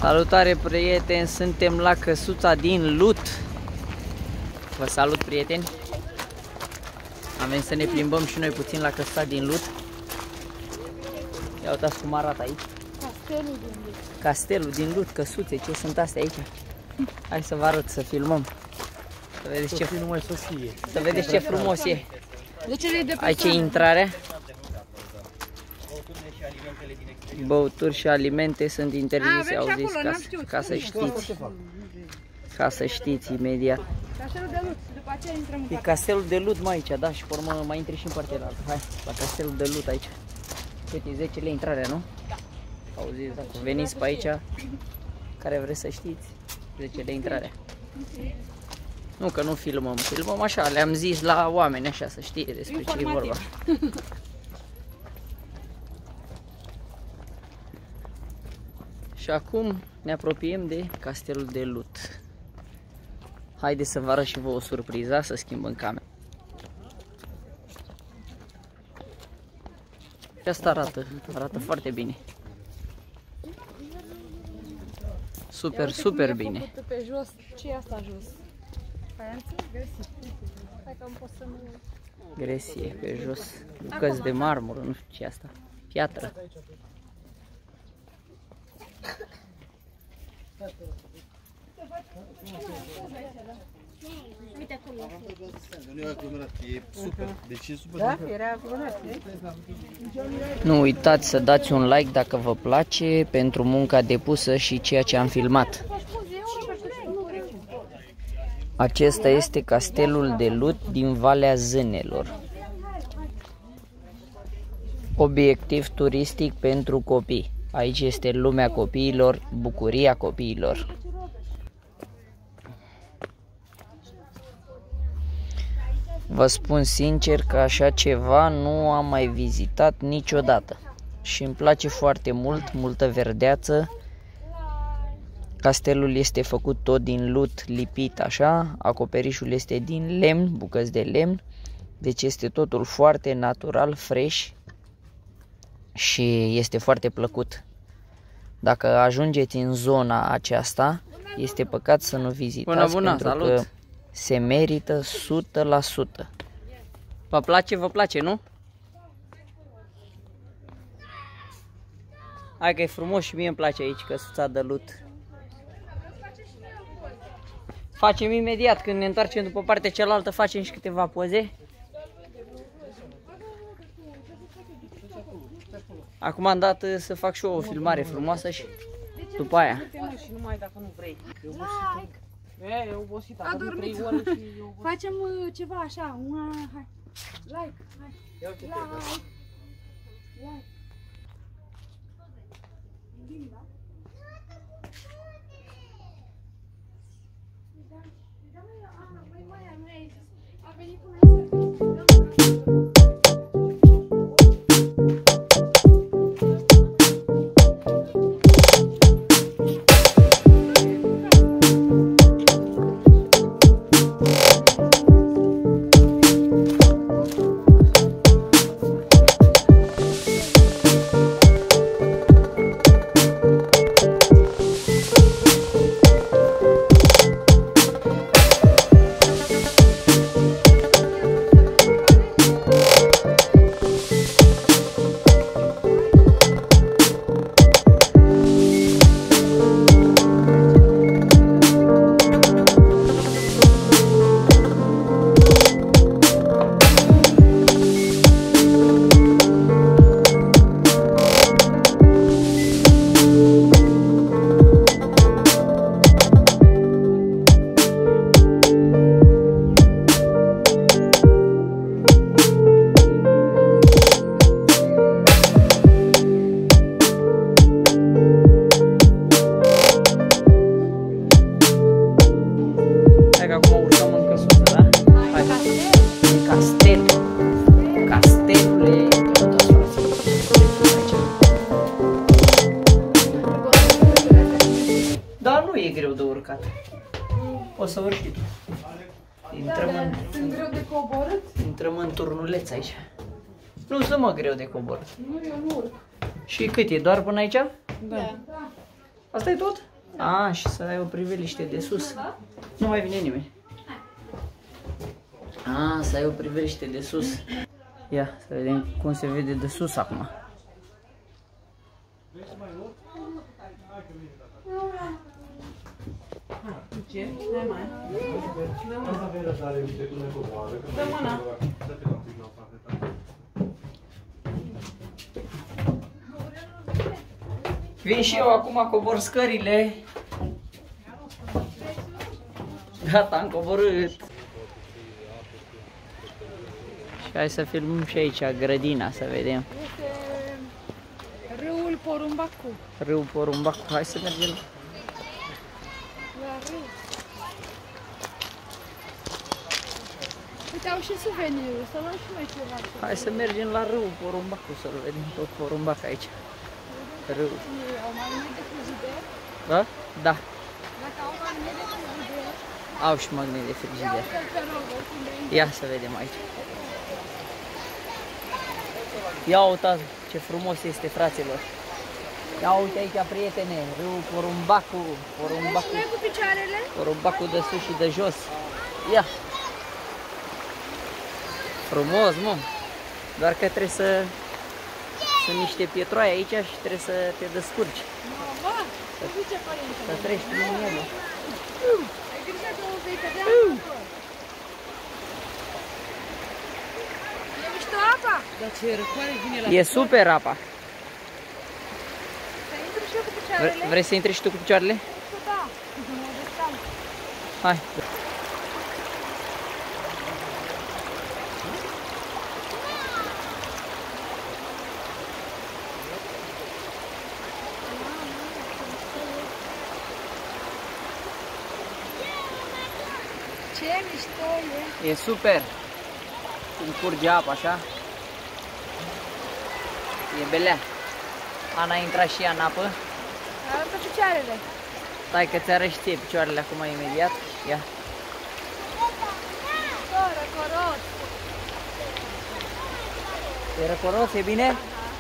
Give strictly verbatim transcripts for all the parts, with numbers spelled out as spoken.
Salutare, prieteni, suntem la căsuța din Lut. Vă salut, prieteni. Am venit să ne plimbăm și noi puțin la căsuța din Lut. Ia uitați cum arată aici. Castelul din Lut. Castelul din Lut, căsuțe, ce sunt astea aici? Hai să vă arăt, să filmăm. Să vedeți ce, să vedeți ce frumos e. Aici e intrarea. Băuturi și alimente sunt interzise, au zis, ca, ca să știți. Ca să știți imediat. Castelul de Lut, după aceea intrăm în E Castelul de Lut, mai aici, da, și pe urmă mai intri și în partea altă. Hai, la Castelul de Lut aici. Cât e zece lei intrarea, nu? Auziți, dacă veniți pe aici, care vreți să știți, zece lei intrarea. Nu că nu filmăm, filmăm așa, le-am zis la oameni așa, să știe despre ce e vorba. Și acum ne apropiem de Castelul de Lut. Haideți să vă arăt și vouă o surpriză, să schimbăm camera. Și asta arată, arată foarte bine. Super, super bine. Pe jos, ce e asta jos? Hai că am pot să nu... Gresie, pe jos, bucăți de marmură, nu știu ce e asta, piatră. Nu uitați să dați un like dacă vă place pentru munca depusă și ceea ce am filmat. Acesta este Castelul de Lut din Valea Zânelor. Obiectiv turistic pentru copii. Aici este lumea copiilor, bucuria copiilor. Vă spun sincer că așa ceva nu am mai vizitat niciodată. Și îmi place foarte mult, multă verdeață. Castelul este făcut tot din lut lipit așa, acoperișul este din lemn, bucăți de lemn. Deci este totul foarte natural, fresh și este foarte plăcut. Dacă ajungeți în zona aceasta, este păcat să nu vizitați. Bună, bună, pentru salut. Că se merită o sută la sută. Vă place, vă place, nu? Hai că e frumos și mie îmi place aici căsuța de Lut. Facem imediat, când ne întoarcem după partea cealaltă, facem și câteva poze. Acum am dat să fac și eu o filmare frumoasă și după aia. E obosit, a dormit. Facem ceva așa, hai. Like, hai. Like. Like. O să urci tu. Intrăm în, Sunt greu de coborât? Intrăm în turnuleț aici. Nu sunt mă greu de coborât. Nu, eu nu urc. Și cât e? Doar până aici? Da. Asta e tot? A, și să ai o priveliște de sus. Nu mai vine nimeni. A, să ai o priveliște de sus. Ia, să vedem cum se vede de sus acum. Ce? Dă mâna. Dă mâna. Vin și eu acum, cobor scările. Gata, am coborât. Și hai să filmăm și aici grădina, să vedem. Este râul Porumbacu. Râul Porumbacu. Hai să mergem. La râu. Uite, au și suveniruri, să luăm și noi ceva. Hai să mergem la râul Porumbacu, să-l vedem tot Porumbac aici. Râu. Au magnet de frigider? Da? Da. Dacă au magnet de frigider. Au și magnet de Ia frigider. uite-l pe rogă, unde e. Ia să vedem aici. Ia uitați ce frumos este, fraților. Ia uite aici, prietene, râul Porumbacu. Porumbacu. Mergi și noi cu picioarele? Porumbacu de sus și de jos. Ia. Frumos, mă. Doar că trebuie să... Sunt niște pietroaie aici și trebuie să te descurci. Nu, bă, să zice părinte. Să treci prin ele. Ai grijă că o vei cădea acolo. E mișto apa? Dar ce răcoare vine la... E super apa. Să intru și eu cu Vre picioarele? vrei să intri și tu cu picioarele? Da. Mă descalc. Hai. Ce mișto e! E super. Cum curge apa așa. E belea. Ana a intrat și ea în apă. Arată picioarele. Stai că ți arăși ție picioarele acum imediat. Ia. Coră, coros. E răcoros, e bine?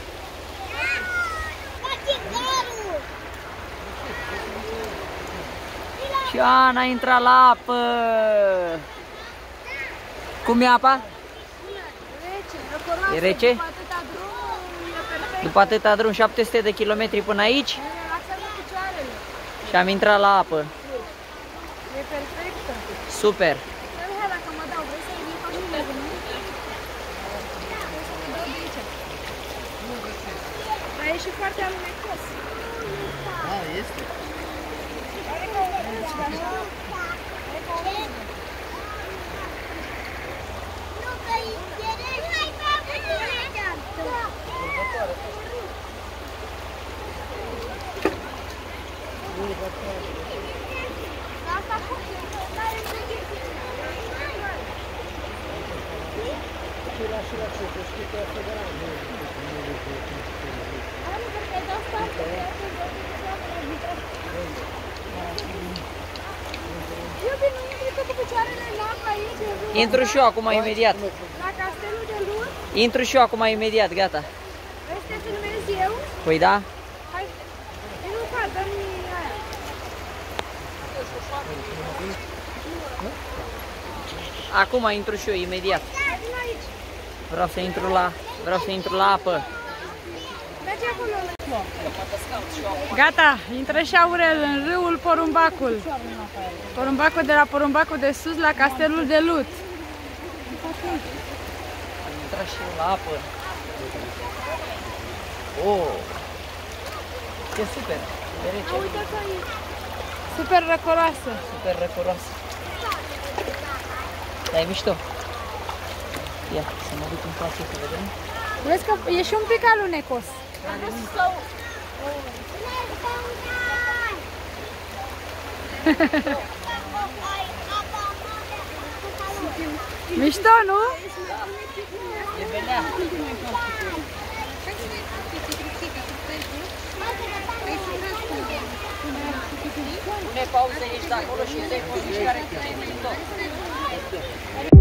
Și Ana a intrat la apă. Cum e apa? Rece, răcoroasă. E rece? După atâta drum, e perfect. După atâta drum, șapte sute de kilometri până aici Relaxează picioarele. și am intrat la apă. E perfectă. Super. Dar hai, dacă mă dau, vrei să iei ca și mine, nu? Vrei să mă dau de aici. Dar e și foarte alunecos. A, este. Are ca o râzgă, așa. Are ca o râzgă. Iubi, nu intri tu cu picioarele în apă aici, în râu? Intru și eu acum imediat. La castelul de Lut? Intru și eu acum imediat, gata. Vrei să te filmez eu? Păi da? Hai, e nu ca, dă-mi aia. Acum intru și eu imediat. Hai, vin aici. Vreau să intru la, vreau să intru la apă. Merge acolo. Gata, intră și Aurel în râul Porumbacul. Porumbacul de la Porumbacul de sus la castelul de Lut. Am intrat și eu la apă. Oh! E super. E rece. Uite-ți aici. Super răcoroasă. Super răcoroasă. Dar e mișto. Ia, să mă duc în față să vedem. Vezi că e și un pic alunecos. Mișto, nu? E belea. Pune pauză aici de acolo și îți dai pe mișcare cât ai tot.